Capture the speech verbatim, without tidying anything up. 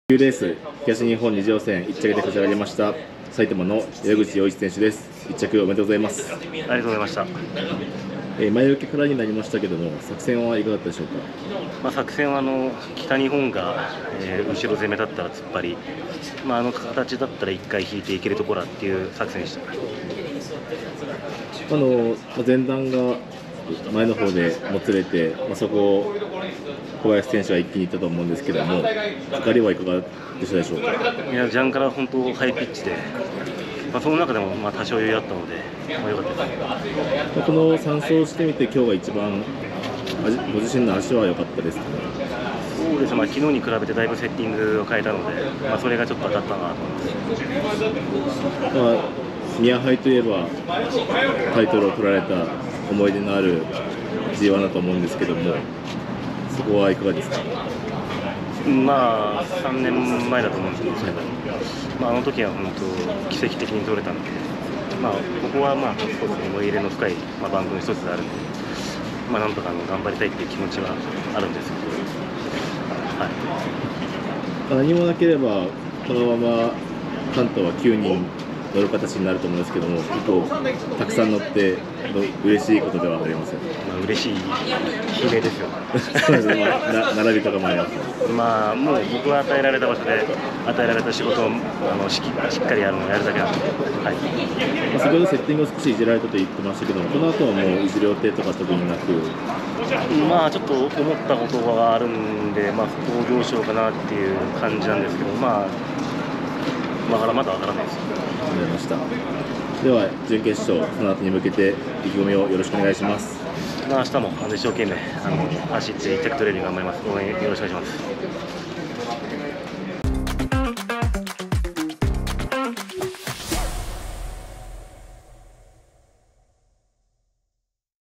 きゅうレース東日本二次予選いっ着で勝ち上がりました埼玉の矢口洋一選手です。いっ着おめでとうございます。 ありがとうございました。 えー、前受けからになりましたけども、作戦はいかがだったでしょうか。 まあ、作戦はあの北日本が、えー、後ろ攻めだったら突っ張り、まあ、あの形だったらいっかい引いていけるところっていう作戦でした。 あの前段が前の方でもつれて、まあ、そこを小林選手は一気にいったと思うんですけども、かかりはいかがでしたでしょうか。 いや、ジャンから本当ハイピッチで、まあ、その中でもまあ多少余裕あったので、まあ、良かったです。 このさん走してみて、今日が一番ご自身の足は良かったですかね。 そうです、まあ、昨日に比べてだいぶセッティングを変えたので、まあ、それがちょっと当たったなと思います。 まあ、宮杯といえばタイトルを取られた思い出のある ジーワン だと思うんですけども、そこはいかがですか。 まあさんねんまえだと思うんですけど、まあ、あの時は本当奇跡的に取れたので、まあ、ここはまあ一つ思い入れの深い、まあ、番組の一つであるので、まあ、なんとかあの頑張りたいっていう気持ちはあるんですけど、はい、 何もなければこのまま関東はきゅうにん乗る形になると思うんですけども、結構たくさん乗って嬉しいことではありますよね。 まあ、嬉しい悲鳴ですよ。 そうですね、まあ、な並びとかもあります。 まあもう僕は与えられた場所で与えられた仕事をあのし, しっかりやるのをやるだけなので、はい、 まあ、先ほどセッティングを少しいじられたと言ってましたけども、この後はもういじる予定とか特になく、 まあちょっと思ったことがあるんで、まあ、そこをどうしようかなっていう感じなんですけど、まあまだまだわからないです。 わかりました。では準決勝、その後に向けて意気込みをよろしくお願いします。 まあ、明日もあの一生懸命あの走っていっ着トレーニング頑張ります。応援よろしくお願いします。